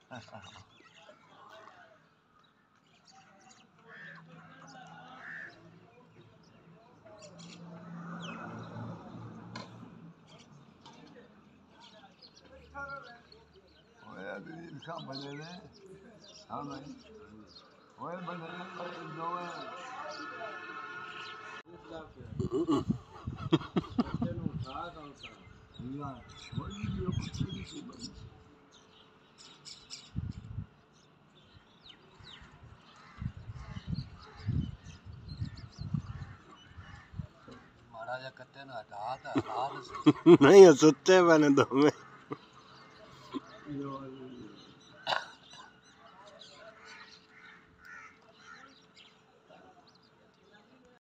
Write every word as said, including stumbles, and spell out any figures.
Come bade ne? हाँ भाई, ओए बदले बदले दो है। बच्चे नु उठा करता। या, वही भी बच्चे भी से बनी। महाराजा कत्ते ना हटा था, हटा नहीं सुते बने दो में।